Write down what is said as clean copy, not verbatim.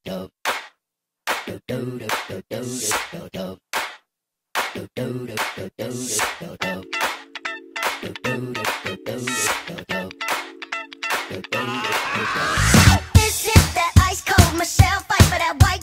This is that ice cold Michelle fight for that white